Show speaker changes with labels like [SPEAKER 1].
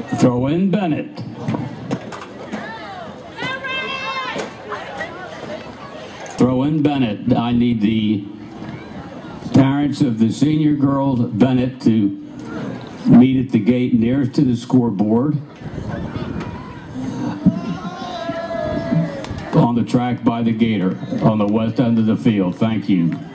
[SPEAKER 1] Throw in Bennett. Throw in Bennett. I need the parents of the senior girls Bennett to meet at the gate nearest to the scoreboard on the track by the gator on the west end of the field. Thank you.